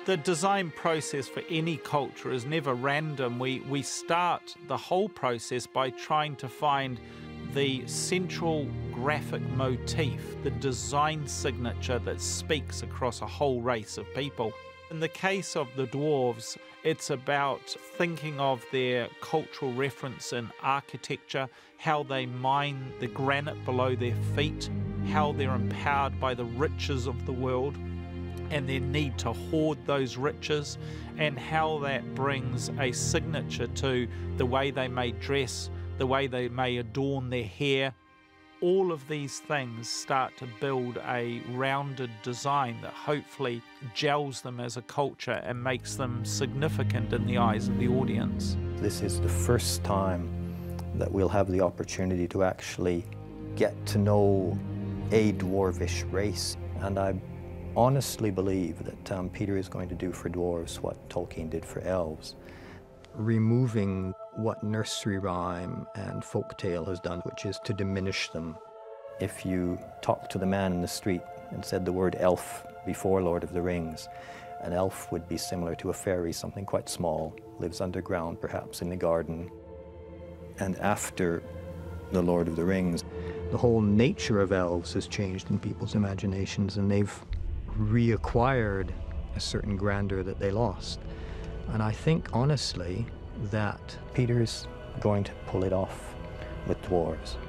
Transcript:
The design process for any culture is never random. We start the whole process by trying to find the central graphic motif, the design signature that speaks across a whole race of people. In the case of the dwarves, it's about thinking of their cultural reference in architecture, how they mine the granite below their feet, how they're empowered by the riches of the world and their need to hoard those riches, and how that brings a signature to the way they may dress, the way they may adorn their hair. All of these things start to build a rounded design that hopefully gels them as a culture and makes them significant in the eyes of the audience. This is the first time that we'll have the opportunity to actually get to know a dwarvish race, and I honestly believe that Peter is going to do for dwarves what Tolkien did for elves, removing what nursery rhyme and folktale has done, which is to diminish them. If you talk to the man in the street and said the word elf before Lord of the Rings, an elf would be similar to a fairy, something quite small, lives underground, perhaps in the garden. And after the Lord of the Rings, the whole nature of elves has changed in people's imaginations, and they've reacquired a certain grandeur that they lost. And I think, honestly, that Peter's going to pull it off with dwarves.